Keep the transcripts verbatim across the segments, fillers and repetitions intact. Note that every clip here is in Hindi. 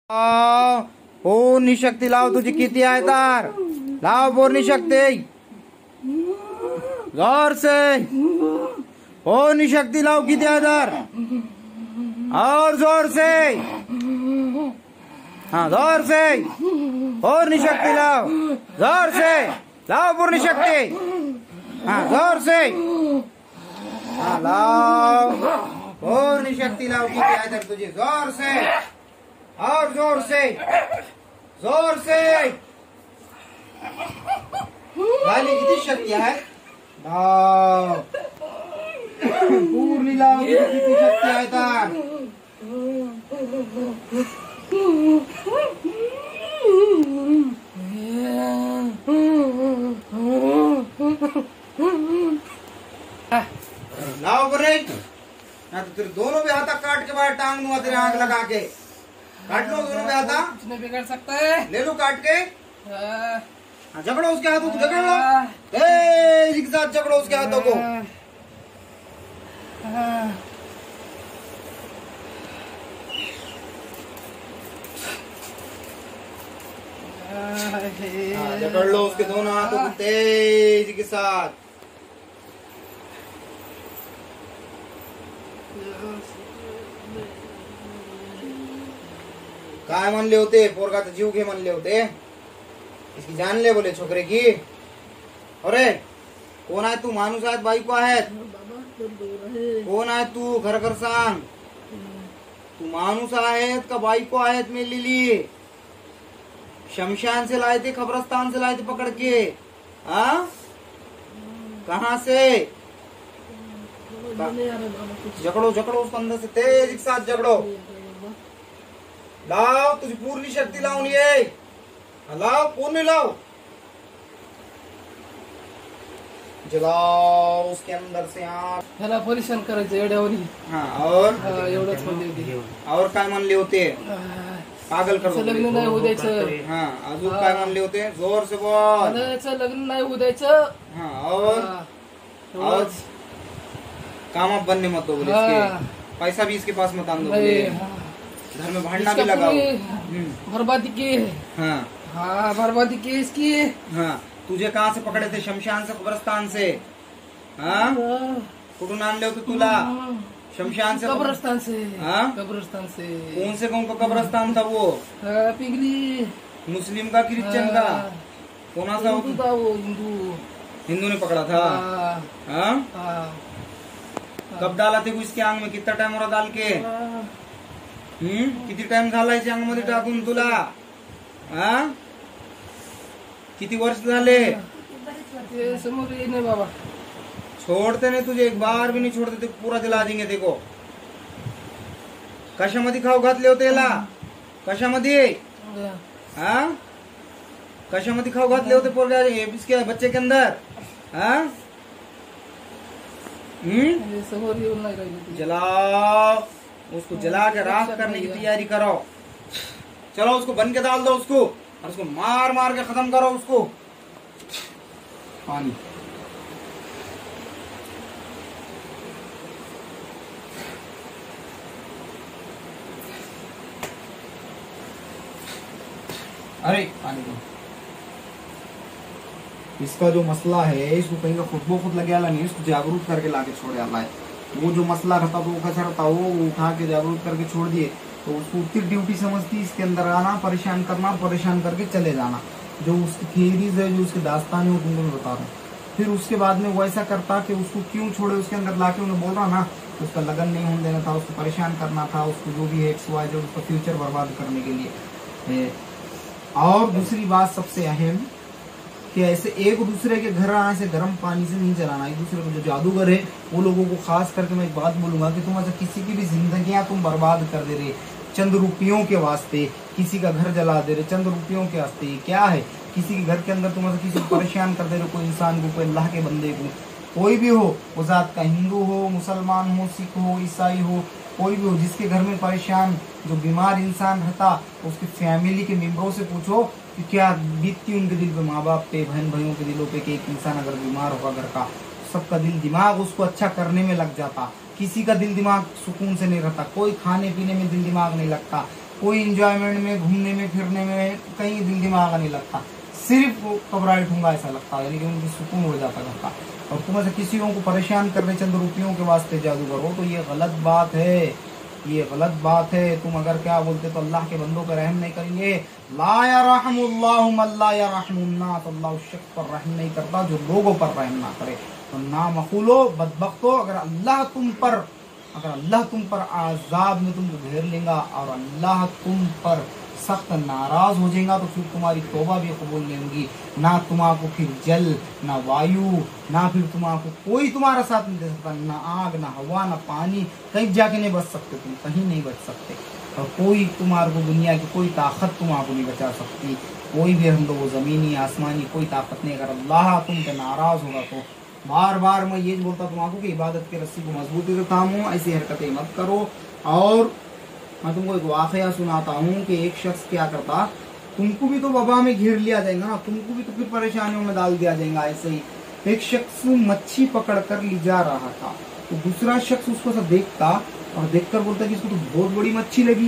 पूर्ण शक्ती लाव तुझी किती आहे तर लाव पूर्ण शक्ती जोर से पूर्ण शक्ती लाव किती आहे तर और जोर से हाँ जोर से पूर्ण शक्ती लाव जोर से लाव पूर्ण शक्ती हाँ जोर से हाँ लाव पूर्ण शक्ती लाव किती आहे तर तुझी जोर से और जोर से जोर से गाली किती शक्ती आहे लाव पूर्ण लाव किती शक्ती आहे तर लाओ बरे ना तो तेरे दोनों भी हाथा काट के बाहर टांग दूंगा तेरे आंख लगा के काट लो दोनों भी हाथा कुछ नहीं बिगड़ सकता है ले लो काट के हाँ झगड़ो उसके हाथों को झगड़ लो तेज के साथ झगड़ो उसके हाथों को झगड़ लो उसके दोनों हाथों को तेज के साथ काय म्हणले होते पोरगाचा जीव घे म्हणले होते इसकी जान ले बोले छोकरे की अरे कोण आहे तू माणूस आहेत बायको आहेत कोण आहे तू खर खर सांग तू माणूस आहेत का बायको आहेत मेलेली शमशान से लाए थे कब्रस्तान से लाए थे पकड़ के हाँ कहाँ से झगड़ो झगड़ो उसको अंदर से तेज के साथ झगड़ो लाओ तुझी पूर्ण शक्ती लावून ये लाओ पूर्ण लाओ जलाओ उसके अंदर से आप ह्याला परेशान करायचं एवढ्यावरी हाँ और एवढंच म्हणजे और काय म्हणले होते पागल कर लग्न नाही होऊ द्यायचं हाँ अजून काय म्हणले होते जोर से बोल लग्न नाही होऊ द्यायचं हाँ और और काम बनने मत दो बोले इसके पैसा भी इसके पास मत आन दो बोले घर में भाड़ना भी लगाओ बर्बादी की हाँ हाँ बर्बादी की इसकी हाँ तुझे कहाँ से पकड़े थे शमशान से कब्रस्तान से हाँ कुठून आणले होते तुला शमशान से कब्रस्तान से हाँ कब्रस्तान से कौन से कौन का कब्रस्तान था वो पिघली मुस्लिम का क्रिश्चियन का कौन सा हिंदू था वो हिंदू हिंदू ने पकड़ा था हाँ कब डाला थे इसके आंग में कितना टाइम हो रहा डाल के हम्म किती टाइम झाला याच्या अंगमध्ये टाकून तुला हाँ किती वर्ष झाले समोर नाही बाबा छोड़ते नहीं तुझे एक बार भी नहीं छोड़ते ते पूरा दिला देंगे देखो कशामध्ये खाऊ घातले होते याला कशामध्ये हाँ कशामध्ये खाऊ घातले होते पोरगा इसके बच्चे के अंदर हाँ हम्म समोर येऊन नाही राहिली जलाओ उसको जला के राख करने की तैयारी करो चलो उसको बन के डाल दो उसको और उसको मार मार के खत्म करो उसको पानी अरे पानी दो इसका जो मसला है इसको कहीं का खुद बो खुद लगे वाला नहीं इसको जागरूक करके लाके छोड़े वाला है वो जो मसला रहता तो वो कैसा रहता वो उठा के जागरूक करके छोड़ दिए तो उसको उतनी ड्यूटी समझती इसके अंदर आना परेशान करना परेशान करके चले जाना जो उसकी थियरीज है जो उसके दास्तान है वो तुमको मैं बता रहा हूँ फिर उसके बाद में वो ऐसा करता कि उसको क्यों छोड़े उसके अंदर लाके उन्हें बोल रहा ना तो उसका लगन नहीं होने देना था उसको परेशान करना था उसको जो भी है एक्स वाई जो उसका फ्यूचर बर्बाद करने के लिए और दूसरी बात सबसे अहम कि ऐसे एक दूसरे के घर आने से गर्म पानी से नहीं चलाना एक दूसरे को जो जादूगर है वो लोगों को खास करके मैं एक बात बोलूंगा कि तुम ऐसा किसी की भी जिंदगियां तुम बर्बाद कर दे रहे चंद रुपयों के वास्ते किसी का घर जला दे रहे चंद रुपयों के वास्ते क्या है किसी के घर के अंदर तुम ऐसा किसी को परेशान कर दे रहे कोई इंसान को कोई अल्लाह के बंदे को कोई भी हो वो जात का हिंदू हो मुसलमान हो सिख हो ईसाई हो कोई भी हो जिसके घर में परेशान जो बीमार इंसान रहता उसकी फैमिली के मेंबरों से पूछो कि क्या बीतती उनके दिल पे माँ बाप पे बहन भाइयों के दिलों पे कि एक इंसान अगर बीमार होगा घर का सबका दिल दिमाग उसको अच्छा करने में लग जाता, किसी का दिल दिमाग सुकून से नहीं रहता, कोई खाने पीने में दिल दिमाग नहीं लगता, कोई इंजॉयमेंट में, घूमने में, फिरने में कहीं दिल दिमाग नहीं लगता, सिर्फ घबराहट होगा ऐसा लगता है, यानी कि उनकी सुकून हो जाता है। और तुम ऐसे किसी को परेशान करने चंद रुपयों के वास्ते जादू करो तो ये गलत बात है, ये गलत बात है। तुम अगर क्या बोलते तो अल्लाह के बंदों पर रहम नहीं करेंगे। ला यरहमुल्लाहु मन ला यरहमुन्नास, अल्लाह उस शख्स पर रहम नहीं करता जो लोगों पर रहम ना करे। तो ना मखूलो बदबख्तो, अगर अल्लाह तुम पर अगर अल्लाह तुम पर आजाब में तुमको घेर लेगा और अल्लाह तुम पर सख्त नाराज हो जाएगा तो फिर तुम्हारी तौबा भी कबूल नहीं होगी। ना तुम्हारा फिर जल, ना वायु, ना फिर तुम्हारा कोई तुम्हारा साथ नहीं दे सकता, ना आग, ना हवा, ना पानी, कहीं जाके नहीं बच सकते, तुम कहीं नहीं बच सकते। और कोई तुम्हारे को दुनिया की कोई ताकत तुम्हारे को नहीं बचा सकती, कोई भी हम लोग ज़मीनी आसमानी कोई ताकत नहीं। अगर अल्लाह तुम पे नाराज होगा तो बार बार मैं ये बोलता तुम्हारा कि इबादत के रस्सी को मजबूती से थामो, ऐसी हरकतें मत करो। और मैं तुमको एक वाकया सुनाता हूँ कि एक शख्स क्या करता, तुमको भी तो वबा में घेर लिया जाएगा ना, तुमको भी तो फिर परेशानियों में डाल दिया जाएगा। ऐसे ही एक शख्स मच्छी पकड़ कर ले जा रहा था, तो दूसरा शख्स उसको सब देखता और देखकर बोलता कि इसको तो बहुत बड़ी मच्छी लगी,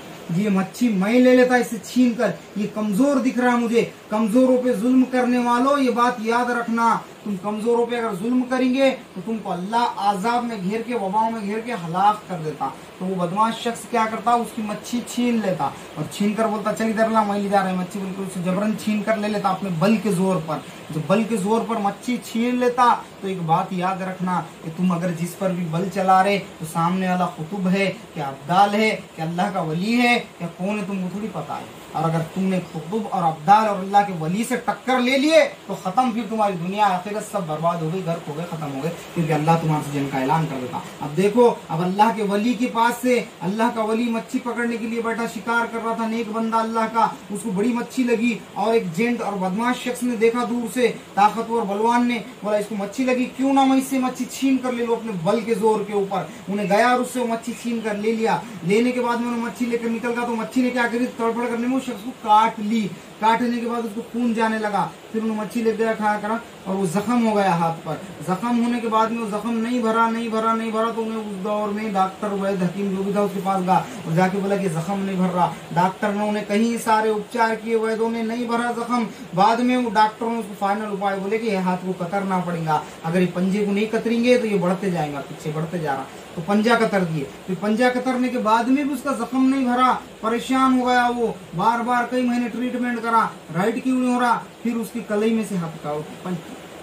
ये मच्छी मैं ले लेता इसे छीन कर, ये कमजोर दिख रहा है मुझे। कमजोरों पे जुल्म करने वालों ये बात याद रखना, तुम कमजोरों पे अगर जुल्म करेंगे तो तुमको अल्लाह आजाब में घेर के, वबाओं में घेर के हलाक कर देता। तो वो बदमाश शख्स क्या करता, उसकी मच्छी छीन लेता और छीन कर बोलता चल इधर ला, मैं ले जा रहा है मच्छी, बिल्कुल उसे जबरन छीन कर ले लेता अपने बल के जोर पर। जब बल के जोर पर मच्छी छीन लेता तो एक बात याद रखना कि तुम अगर जिस पर भी बल चला रहे तो सामने वाला कुतुब है, क्या अब्दाल है, क्या अल्लाह का वली है, क्या कौन है, तुमको थोड़ी पता है। और अगर तुमने कुतुब और अब्दाल और अल्लाह के वली से टक्कर ले लिए तो खत्म, फिर तुम्हारी दुनिया आखिरत सब बर्बाद हो गई, घर खो गए, खत्म हो गए, क्योंकि अल्लाह तुम्हारे से जंग का ऐलान कर देता। अब देखो, अब अल्लाह के वली के पास से अल्लाह का वली मच्छी पकड़ने के लिए बैठा, शिकार कर रहा था, नेक बंदा अल्लाह का, उसको बड़ी मच्छी लगी और एक जेंट और बदमाश शख्स ने देखा दूर से, ताकतवर बलवान ने बोला इसको मच्छी लगी, क्यों ना मैं इससे मच्छी छीन कर ले लो अपने बल के जोर के ऊपर। उन्हें गया और उससे मच्छी छीन कर ले लिया। लेने के बाद में उन्हें मच्छी लेकर निकल गया तो मच्छी ने क्या करी, तड़फड़ करने में उस शख्स को काट ली। काटने के बाद उसको खून जाने लगा, फिर उन्हें मच्छी ले गया, खाया करा और वो जख्म हो गया हाथ पर। जख्म होने के बाद में वो जख्म नहीं भरा नहीं भरा नहीं भरा तो उन्हें उस दौर में डॉक्टर वैद्य हकीम जो भी था उसके पास गया और जाके बोला कि जख्म नहीं भर रहा। डॉक्टर ने उन्हें कहीं सारे उपचार किए, वैद्यों ने नहीं भरा जख्म। बाद में वो डॉक्टरों ने उसको फाइनल उपाय बोले कि यह हाथ को कतरना पड़ेगा, अगर ये पंजे को नहीं कतरेंगे तो ये बढ़ते जाएगा, पीछे बढ़ते जा रहा। तो पंजा कतर दिए, फिर पंजा कतरने के बाद में भी उसका जख्म नहीं भरा, परेशान हो गया वो, बार बार कई महीने ट्रीटमेंट करा, राइट क्यों नहीं हो रहा। फिर उसकी कलाई में से हाथ काट,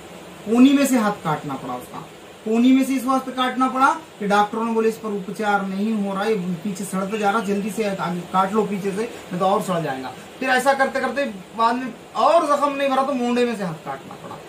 कोनी में से हाथ काटना पड़ा उसका। कोनी में से इस वास्ते काटना पड़ा कि डॉक्टरों ने बोले इस पर उपचार नहीं हो रहा, ये पीछे सड़ते जा रहा, जल्दी से काट लो पीछे से, नहीं तो और सड़ जाएगा। फिर ऐसा करते करते बाद में और जख्म नहीं भरा तो मोंडे में से हाथ काटना पड़ा।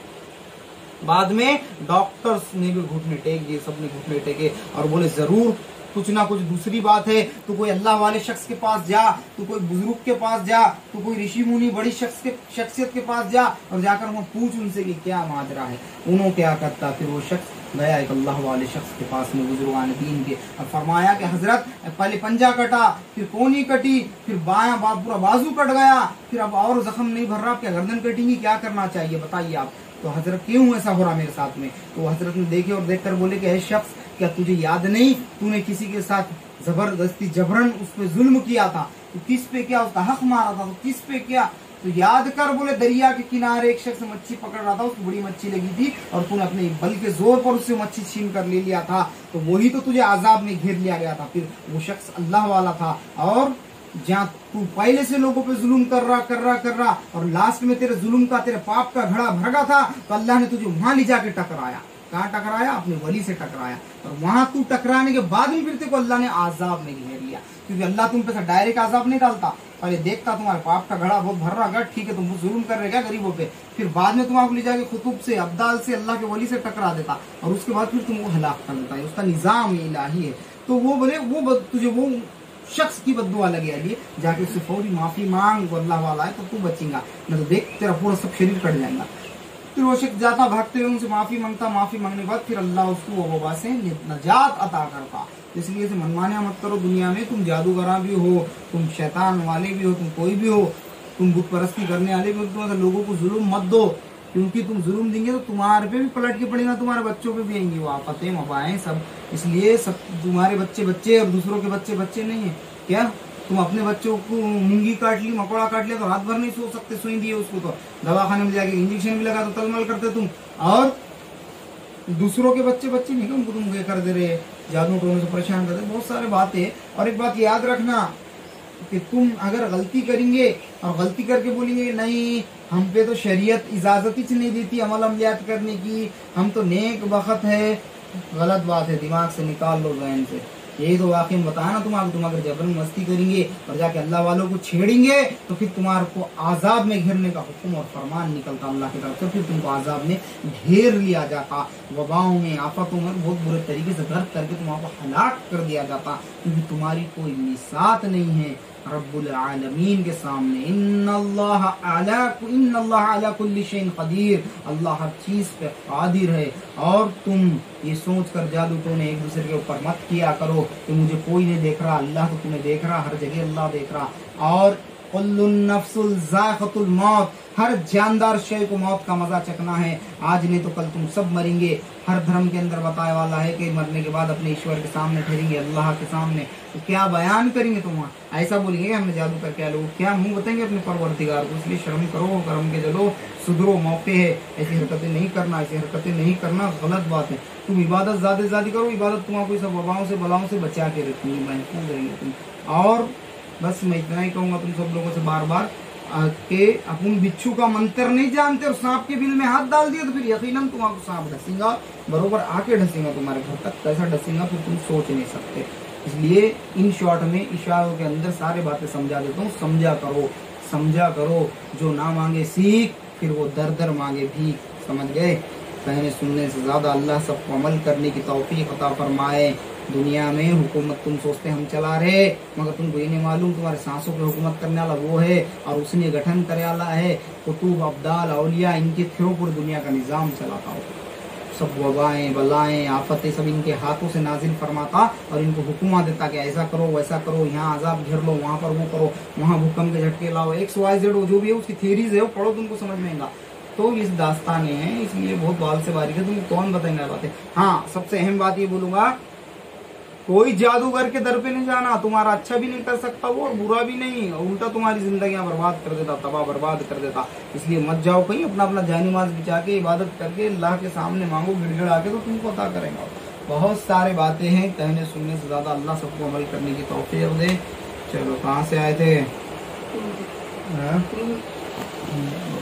बाद में डॉक्टर्स ने भी घुटने टेक दिए, सबने घुटने टेके और बोले जरूर कुछ ना कुछ दूसरी बात है, तो कोई अल्लाह वाले शख्स के पास जा, तो कोई बुजुर्ग के पास जा, तो कोई ऋषि मुनि बड़ी शख्स के शख्सियत के पास जा और जाकर वहाँ पूछ उनसे कि क्या माजरा है। उन्होंने क्या करता, फिर वो शख्स गया एक अल्लाह वाले शख्स के पास में, बुजुर्गान दीन के, और फरमाया कि हजरत पहले पंजा कटा, फिर कोनी कटी, फिर बायां बा, पूरा बाजू कट गया, फिर अब और जख्म नहीं भर रहा, क्या गर्दन कटेंगी, क्या करना चाहिए बताइए आप। तो हजरत क्यों ऐसा हो रहा मेरे साथ में। तो हजरत ने देखे और देखकर बोले कि हे शख्स, क्या तुझे याद नहीं तूने किसी के साथ जबरदस्ती जबरन उस पे जुल्म किया था, तो किस पे किया, उसका हक मारा था, तो किस पे किया, तो याद कर। बोले दरिया के किनारे एक शख्स मच्छी पकड़ रहा था, उसको बड़ी मच्छी लगी थी और तूने अपने बल के जोर पर उससे मच्छी छीन कर ले लिया था, तो वही तो तुझे आजाब में घेर लिया गया था। फिर वो शख्स अल्लाह वाला था और जहाँ तू पहले से लोगों पे जुल्म कर रहा कर रहा कर रहा और लास्ट में तेरे जुल्म का, तेरे पाप का घड़ा भरगा था, तो अल्लाह ने तुझे वहां ले जाके टकराया। कहाँ टकराया, अपने वली से टकराया, और वहां तू टकराने के बाद भी फिर तेरे को अल्लाह ने आजाब में घेर लिया, क्योंकि अल्लाह तुम पे डायरेक्ट आजाब नहीं डालता। पहले देखता तुम्हारे पाप का घड़ा बहुत भर रहा, ठीक है तुम जुल्म कर रहे क्या गरीबों पे, फिर बाद में तुम आपको ले जाके खुतुब से, अब्दाल से, अल्लाह के वली से टकरा देता और उसके बाद फिर तुमको हलाक कर देता है। उसका निजाम इलाही है। तो वो बोले वो तुझे वो शख्स की बद्दुआ लगे अली, जाके उससे फौरी माफी मांग, वो अल्लाह वाला है तो तू बचेगा, नहीं तो देख तेरा पूरा सब शरीर कट जाएगा। फिर वो शख्स जाता भागते हुए उनसे माफी मांगता, माफी मांगने के बाद फिर अल्लाह उसको वो वबा से नजात अता करता। इसलिए से मनमानिया मत करो दुनिया में, तुम जादूगरा भी हो, तुम शैतान वाले भी हो, तुम कोई भी हो, तुम बुत परस्ती करने वाले भी हो, तुम लोगों को जुल्म मत दो, क्योंकि तुम जुल्म देंगे तो तुम्हारे पे भी पलट के पड़ेगा, तुम्हारे बच्चों पे भी आएंगी वो आफतें वबाएं सब। इसलिए सब तुम्हारे बच्चे बच्चे और दूसरों के बच्चे बच्चे नहीं है क्या, तुम अपने बच्चों को मूंगी काट ली, मकोड़ा काट लिया तो रात भर नहीं सो सकते, सुई दिए उसको तो दवाखाने में जाके इंजेक्शन भी लगा तो तलमल करते तुम, और दूसरों के बच्चे बच्चे नहीं उनको तुम ये कर दे रहे, जादू टोने से परेशान कर दे। बहुत सारे बातें। और एक बात याद रखना कि तुम अगर गलती करेंगे और गलती करके बोलेंगे नहीं हम पे तो शरीयत इजाजत ही नहीं देती अमल अमलियात करने की, हम तो नेक बखत है, गलत बात है, दिमाग से निकाल लो जहन से। यही तो वाकई में बताया ना, तुम अगर तुम अगर जबरन मस्ती करेंगे और जाके अल्लाह वालों को छेड़ेंगे तो फिर तुम्हारे को आजाब में घेरने का हुक्म और फरमान निकलता अल्लाह की तरफ से, फिर तुमको आजाब में घेर लिया जाता, वबाओं में आफतों में बहुत बुरे तरीके से गर्क करके तुम्हारा हलाक कर दिया जाता, क्योंकि तुम्हारी कोई निसात नहीं है रब्बुल आलमीन के सामने। इन्नल्लाह अला इन्नल्लाह अला कुल्ली शैइन कदीर, अल्लाह हर चीज पे कादिर है। और तुम ये सोच कर जादू टोने एक दूसरे के ऊपर मत किया करो कि मुझे कोई नहीं देख रहा, अल्लाह तो तुम्हें देख रहा, हर जगह अल्लाह देख रहा। और कुल्लुन नफ्सुल ज़ाइक़तुल मौत, हर जानदार शय को मौत का मजा चखना है, आज नहीं तो कल तुम सब मरेंगे। हर धर्म के अंदर बताया वाला है कि मरने के बाद अपने ईश्वर के सामने ठहरेंगे, अल्लाह के सामने। तो क्या बयान करेंगे तुम? ऐसा बोलेंगे हमने जादू करके आ, लोग क्या मुंह बताएंगे अपने परवरदिगार को? इसलिए शर्म करो, कर्म के चलो, सुधरो, मौके है, ऐसी हरकतें नहीं करना, ऐसी हरकतें नहीं करना, गलत बात है। तुम इबादत ज्यादा से ज्यादा करो, इबादत तुम्हारा सब वबाओं से बलाओं से बचा के रखेंगे, महफूज रहेंगे तुम। और बस मैं इतना ही कहूंगा तुम सब लोगों से बार बार के अपन बिच्छू का मंत्र नहीं जानते और सांप के बिल में हाथ डाल दिया तो फिर यकीनन तुम्हारा सांप ढसेगा, बरोबर आके ढसेगा तुम्हारे घर तक। कैसा ढसेगा फिर तुम सोच नहीं सकते। इसलिए इन शॉर्ट में इशारों के अंदर सारे बातें समझा देता हूँ, समझा करो, समझा करो। जो ना मांगे सीख, फिर वो दर दर मांगे भी, समझ गए? कहने सुनने से ज्यादा अल्लाह सबको अमल करने की तौफीक अता फरमाए। दुनिया में हुकूमत तुम सोचते हम चला रहे, मगर तुमको ये नहीं मालूम तुम्हारे सांसों पे हुकूमत करने वाला वो है, और उसने गठन करे वाला है कुतुब अब्दाल औलिया, इनके थ्रू पूरी दुनिया का निजाम चलाता हो। सब वबाएं बलाएं आफतें सब इनके हाथों से नाजिल फरमाता और इनको हुक्म देता कि ऐसा करो वैसा करो, यहाँ आजाब घेर लो, वहाँ पर वो करो, वहाँ भूकंप के झटके लाओ, एक्स वाई जेड जो भी है उसकी थ्योरीज है वो पढ़ो, तुमको समझ में आएगा। तो इस दास्तान है, इसलिए बहुत बाल से बारीक है, तुमको कौन बताएंगे बातें। हाँ, सबसे अहम बात ये बोलूंगा, कोई जादूगर के दर पे नहीं जाना, तुम्हारा अच्छा भी नहीं कर सकता वो और बुरा भी नहीं, उल्टा तुम्हारी जिंदगियां बर्बाद कर देता, तबाह बर्बाद कर देता। इसलिए मत जाओ कहीं, अपना अपना जानिमाज बिछा के इबादत करके अल्लाह के सामने मांगो गिड़गिड़ आके, तो तुमको अता करेंगे। बहुत सारे बातें हैं, कहने सुनने से ज्यादा अल्लाह सबको अमल करने की तौफीक दे। चलो, कहाँ से आए थे?